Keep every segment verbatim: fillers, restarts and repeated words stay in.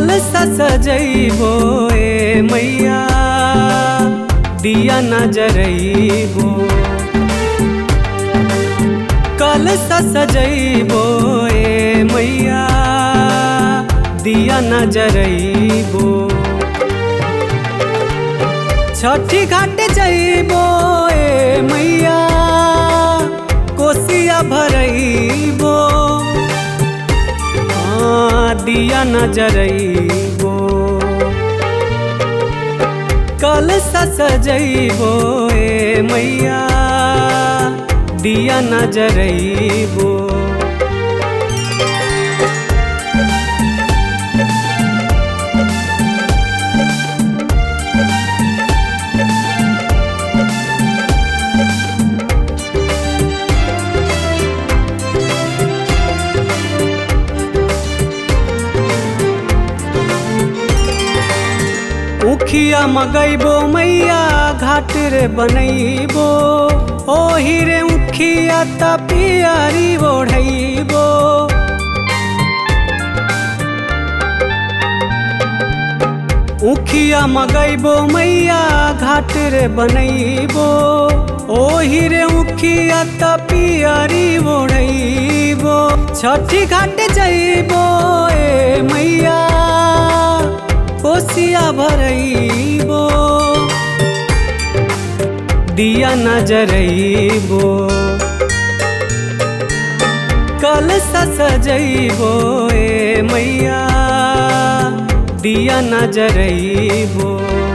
कलशा सजैबो ए मैया दिया न जरैबो। कलशा सजैबो ए मैया दिया न जरैबो। छठी घाट जैबो ए मैया कोसिया भरैबो। दिया न जरैबो। कलशा सजैबो ए मैया दिया न जरैबो। उखिया मगैबो मैया घाट रे बनैबो। ओही रे उखिया त पियारी ओढ़ैबो। उखिया मगैबो मैया घाट रे बनैबो। ओही रे उखिया त पियारी ओढ़ैबो। छठी घाट जैबो ए मैया कोसिया भरैबो। दिया न जरैबो। कलशा सजैबो ए मैया दिया न जरैबो।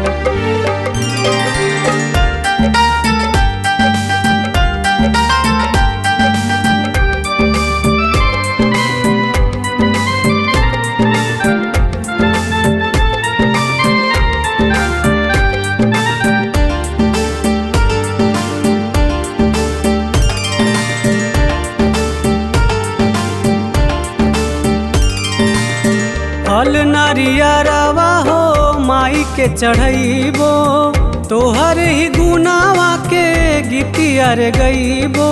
फल नारियरवा हो माई के चढ़ैबो। तोहर ही गुनावा के गीतिया रे गैबो।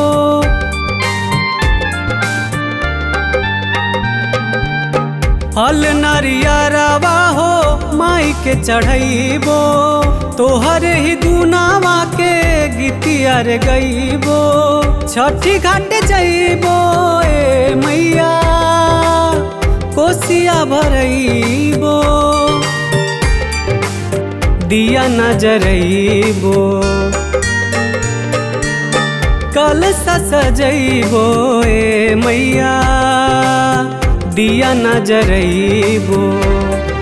फल नारियरवा हो माई के चढ़ैबो। तोहर ही गुनावा के गीतिया रे गैबो। छठी घाट जैबो ए मैया कोसिया भरैबो। दिया न जरैबो। कलशा सजैबो ए मैया दिया न जरैबो।